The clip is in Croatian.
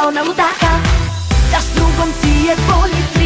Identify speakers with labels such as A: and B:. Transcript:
A: ona ludaka, da s drugom ti je bolji.